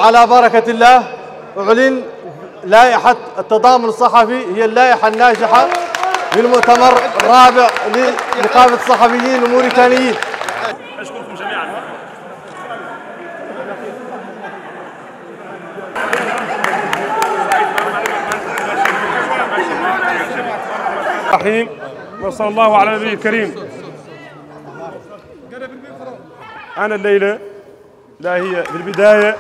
على بركة الله أعلن لائحة التضامن الصحفي، هي اللائحة الناجحة للمؤتمر الرابع لنقابة الصحفيين الموريتانيين. أشكركم جميعا. الرحيم وصلى الله على النبي الكريم. أنا الليلة لا هي في البداية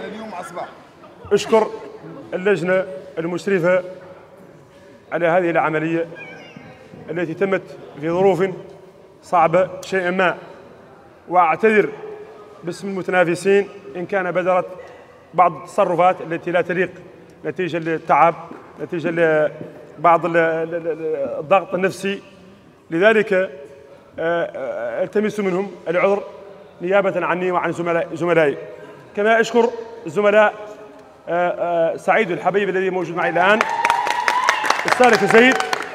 أشكر اللجنة المشرفة على هذه العملية التي تمت في ظروف صعبة شيئا ما، وأعتذر باسم المتنافسين إن كان بدرت بعض التصرفات التي لا تليق نتيجة للتعب، نتيجة لبعض الضغط النفسي. لذلك التمس منهم العذر نيابة عني وعن زملائي. كما أشكر الزملاء سعيد الحبيب الذي موجود معي الآن، السالك زيد،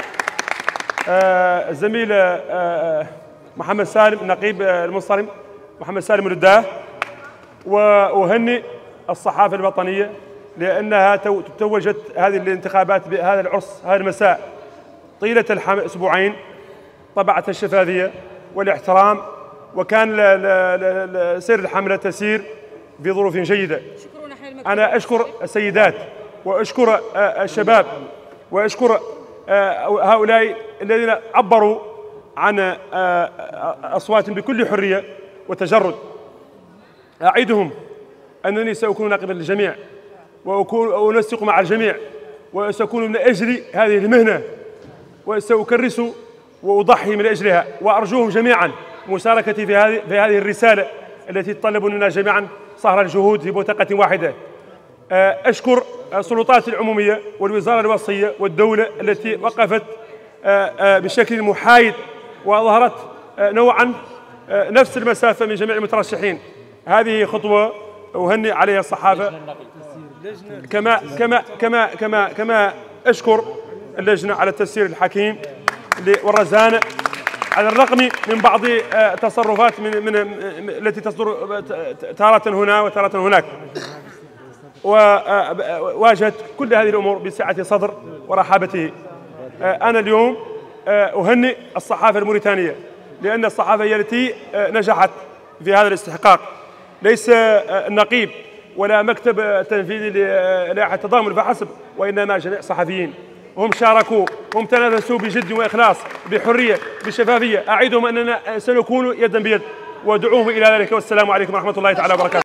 الزميل محمد سالم النقيب المنصرم محمد سالم الرداه، وأهنئ الصحافة الوطنية لأنها توجت هذه الانتخابات بهذا العرس هذا المساء طيلة أسبوعين، طبعت الشفافية والاحترام، وكان سير الحملة تسير في ظروف جيدة. أنا أشكر السيدات وأشكر الشباب وأشكر هؤلاء الذين عبروا عن أصواتهم بكل حرية وتجرد. أعدهم أنني سأكون ناقبا للجميع وأنسق مع الجميع، وسأكون من أجل هذه المهنة، وسأكرس وأضحي من أجلها، وأرجوهم جميعا مشاركتي في هذه الرسالة التي تطلب منا جميعا صهر الجهود في بوتقة واحدة. أشكر السلطات العمومية والوزارة الوصية والدولة التي وقفت بشكل محايد وظهرت نوعا نفس المسافة من جميع المترشحين. هذه خطوة أهنئ عليها الصحافة. كما أشكر اللجنة على التسيير الحكيم والرزانة على الرغم من بعض تصرفات التي تصدر تارة هنا وتارة هناك، وواجهت كل هذه الأمور بسعة صدر ورحابته. أنا اليوم أهنئ الصحافة الموريتانية لأن الصحافة هي التي نجحت في هذا الاستحقاق، ليس النقيب ولا مكتب تنفيذي للائحة التضامن فحسب، وإنما جميع الصحفيين. هم شاركوا، هم تنافسوا بجد وإخلاص، بحرية، بشفافية. أعدهم أننا سنكون يدا بيد، وادعوهم إلى ذلك. والسلام عليكم ورحمة الله تعالى وبركاته.